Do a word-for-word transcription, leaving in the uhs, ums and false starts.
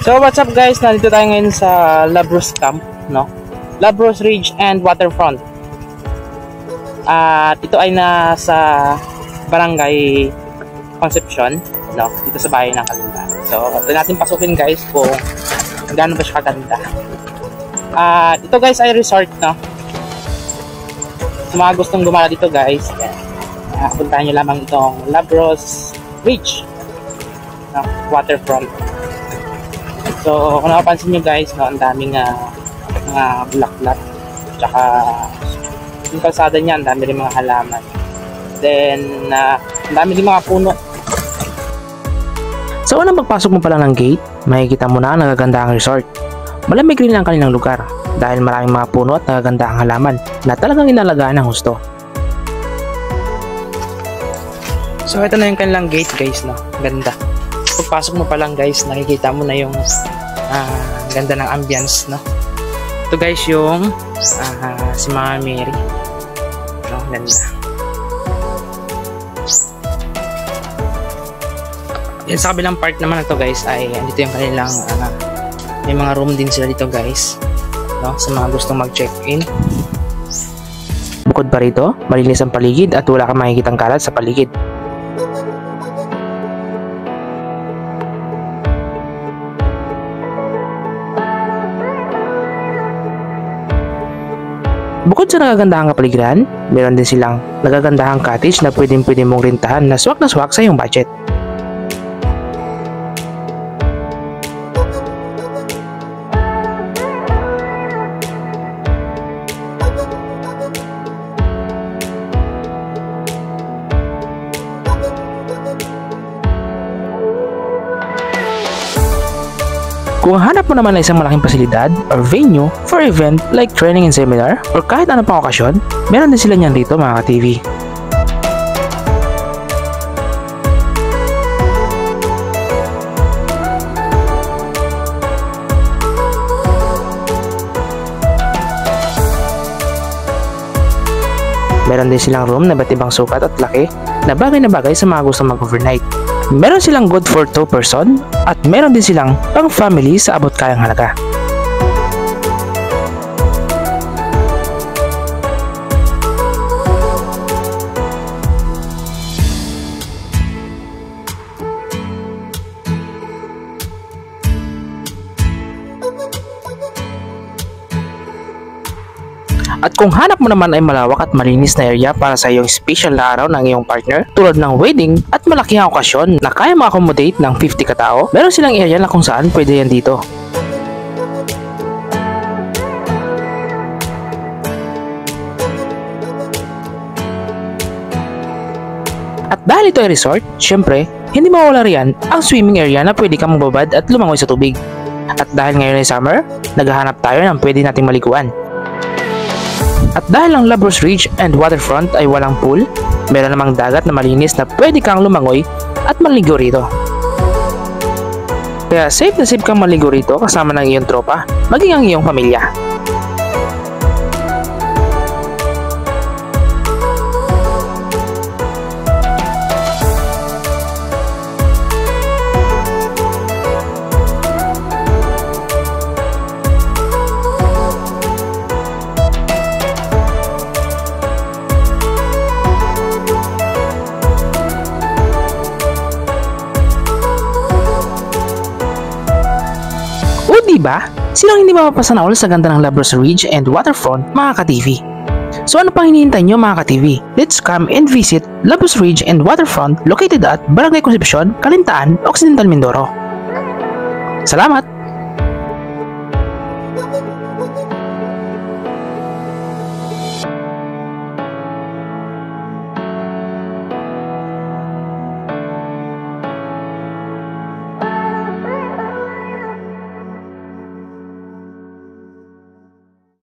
So what's up guys, nandito tayo ngayon sa Labros Camp, no? Labros Ridge and Waterfront. At ito ay nasa barangay Concepcion, no? Dito sa bahay ng Calintaan. So ito natin pasukin guys kung gaano ba siya kaganda. At ito guys ay resort, no? Sa mga gustong gumala dito guys, uh, puntahan nyo lamang itong Labros Ridge, no? Waterfront. So kung napapansin nyo guys, no, ang daming uh, mga bulaklak, tsaka yung kalsada niya, ang dami rin mga halaman, then uh, ang dami rin mga puno. Sa unang pagpasok mo pa lang ng gate, makikita mo na ang nagagandahang resort. Malamig rin ang kanilang lugar dahil maraming mga puno at nagagandahang halaman na talagang inalagaan ng husto. So ito na yung kanilang gate guys, no? Ganda. Pagpasok mo pa lang guys, nakikita mo na yung uh, ganda ng ambience, no? Ito guys yung uh, si Mama Mary, no? Ganda. Yan sa kabilang part naman na to guys ay andito yung kanilang uh, may mga room din sila dito guys, no? Sa mga gustong mag check in. Bukod pa rito, malinis ang paligid at wala kang makikitang kalat sa paligid. Bukod sa nagagandahang kapaligiran, meron din silang nagagandahang cottage na pwedeng pwede mong rentahan na swak na swak sa iyong budget. Kung hanap mo naman ng isang malaking pasilidad or venue for event like training and seminar or kahit ano pang okasyon, meron din sila niyan dito mga ka-T V. Meron din silang room na iba't ibang sukat at laki na bagay na bagay sa mga gustong mag-overnight. Meron silang good for two person at meron din silang pang family sa abot kayang halaga. At kung hanap mo naman ay malawak at malinis na area para sa iyong special na araw ng iyong partner tulad ng wedding at malakihang okasyon na kaya ma-accommodate ng fifty katao, meron silang area na kung saan pwede yan dito. At dahil ito ay resort, syempre, hindi mawala riyan ang swimming area na pwede kang magbabad at lumangoy sa tubig. At dahil ngayon ay summer, naghahanap tayo ng pwede nating maliguan. At dahil ang Labros Ridge and Waterfront ay walang pool, meron namang dagat na malinis na pwede kang lumangoy at maligo rito. Kaya safe na safe kang maligo rito kasama ng iyong tropa, maging ang iyong pamilya. Diba? Silang hindi mapapasanawal sa ganda ng Labros Ridge and Waterfront mga ka-T V. So ano pang hinihintay nyo mga ka-T V? Let's come and visit Labros Ridge and Waterfront located at Barangay Concepcion, Calintaan Occidental Mindoro. Salamat!